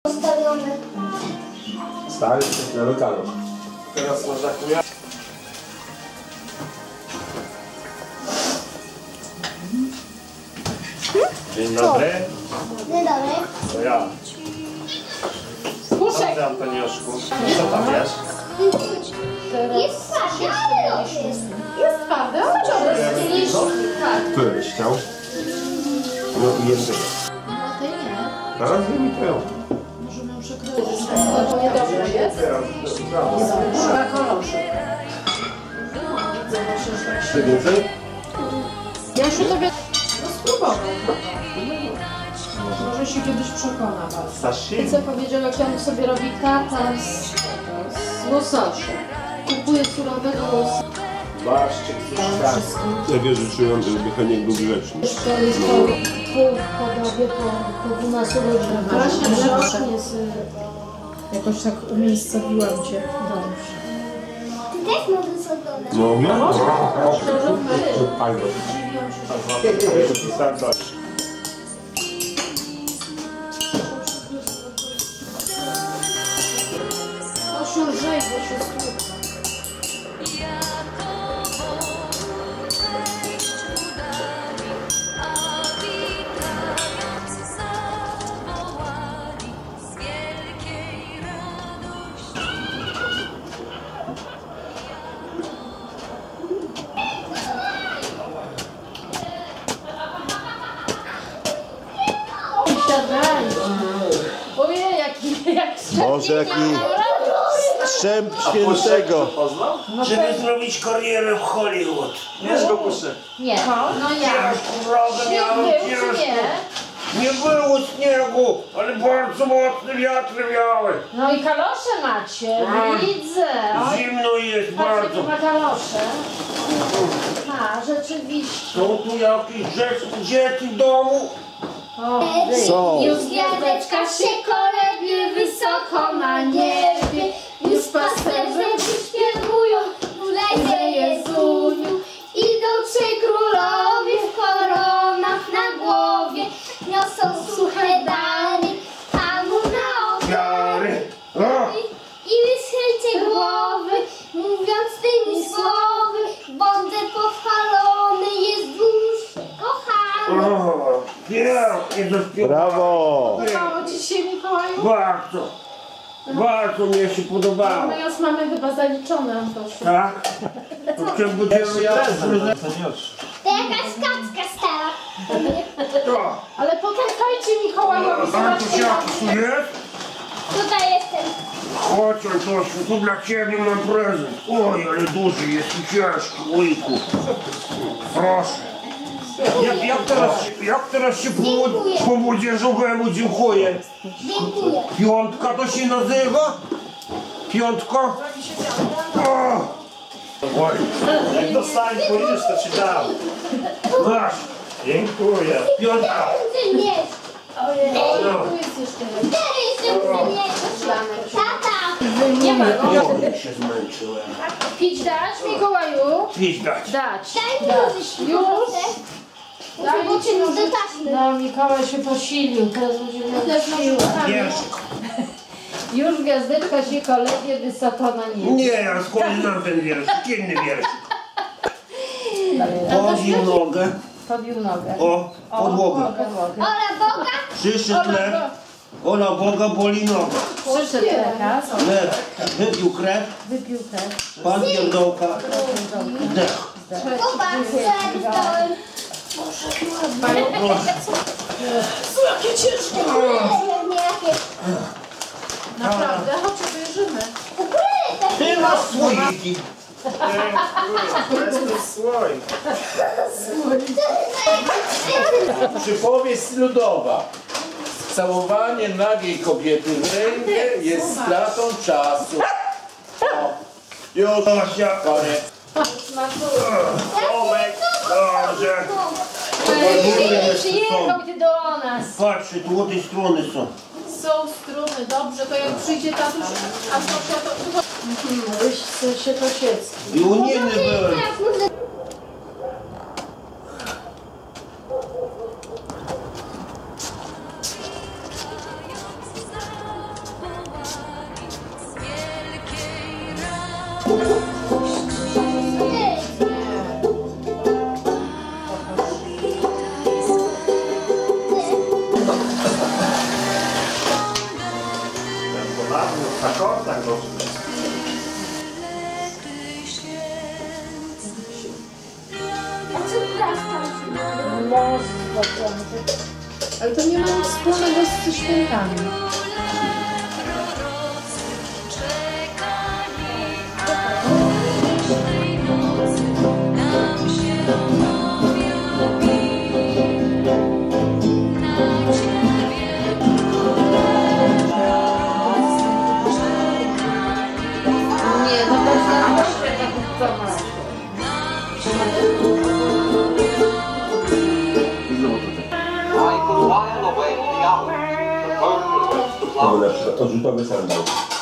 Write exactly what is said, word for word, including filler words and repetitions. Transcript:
Ustawiony. Stary, na lokalu. Teraz można kuja. Dzień dobry. Dzień dobry. To ja. Puszek! Dobry, Antoniuszku. Co tam jest? Jest twardy, ale dobrze jest. Jest twardy, ale dobrze. Tak. Który byś chciał? No i język. No ty nie. Zaraz wiem i twoją. Możemy ją przekroić. To niedobre jest? Na kolorze. Czy więcej? Ja już tobie spróbował. Może się kiedyś przekona was. Sashi? I co powiedział, jak on sobie robi tartan z, z łososza. Kupuje surowego łososia. Barszczyk, suszka. Ja wierzę, że żeby Heniek był grzeczny. To jest po, po, podobie po, po dwunastu godzinach. Właśnie, grzecznie sobie. Jakoś tak umiejscowiłam cię. Dobrze. Ty też możesz oglądać. Mogę? To róbmy. Albo. Pisałem coś. To się lżej, bo się skróca. Ojej, jaki, jak Boże, jaki strzęp świętego. Poznał? Żeby zrobić karierę w Hollywood. Wiesz go puszę. Nie, no ja. Ciężko, prawda, miałem Śnieg był, czy ciężko. nie? Nie było śniegu, ale bardzo mocne wiatry miały. No i kalosze macie, Mm. widzę. Oj, Zimno jest patrz, jakie bardzo. ma kalosze. A, rzeczywiście. Są tu jakieś rzeczy, dzieci w domu? O, wy. Są. Już gwiazdeczka się kolebie wysoko na niebie. Już pasterze śpiewają Królewie Jezuniu. Idą trzej królowie w koronach na głowie. Niosą suche dary Panu na ofiary. Jary. O, I wyschylcie głowy, mówiąc tymi słowy. Bądź pochwalony Jezus, kochany. o, pięknie zaśpiewałem. Brawo! Podobało ci się, Mikołaju? Bardzo. Bardzo mnie się podobało. My już mamy chyba zaliczone, Antosiu. Tak? To kiedy będziemy ja prezent. To jakaś kaczka stała. To. Ale poczekajcie Mikołajowi, Antoś, zobaczcie. jaki tu jest? Tutaj jestem. Chodź, Antosiu, tu dla ciebie mam prezent. Oj, ale duży jest i ciężki, ojku. Proszę. Jak, jak, teraz, jak teraz się po, Dziękuję. po młodzieżowemu dziękuję? Dziękuję. Piątka to się nazywa? Piątka? O! Oj, jak dostanie, pójdziesz, to ci dam. Masz, Dziękuję. piątka. Ty nie. Ojej, No. tu jest jeszcze. Teraz jeszcze nie. Tata. Nie ma go. Ja się zmęczyłem. Pić dać, Mikołaju? Pić dać. Dać. Daj mi użyć. Już? Daj mi ci do nożyc. taśmy. No, Mikołaj się posilił, teraz będzie miał siłę. Ciężko. Już gwiazdeczka się kolebie wysoko na niebie. Nie, ja skąd znam ten wiersz? Inny wiersz. Podził nogę. Pobił nogę. O, podłogę. Podłogę. Ola Boga. Przyszedł lew. Ola Boga boli noga. Przyszedł lekarz, Lew wypił krew. wypił krew. Pan pierdołka. Dech. Popatrz, co ja dostałem. Jakie ciężkie! Nie, jakie. Naprawdę, chodź, obejrzymy. Ukulele też. Ty masz słoiki. Jestem słoik. Przypowieść ludowa. Całowanie nagiej kobiety w rękę jest stratą czasu. O, już, Asia. koniec. Tomek. Dobrze. Przyjechał ty do nas. Patrzcie, tu od tej strony są. Są struny, dobrze, to jak przyjdzie tatuś, a Zosia to... Mhm, Łyżce się to siecki. I unijny były. Teraz można akordach no. A co grasz tam? Mnóstwo piątek. Ale to nie ma nic wspólnego z świętami. Nie, no to jest to ma. I could while away the hours, the purple, the flowers. To rzutowy sandał.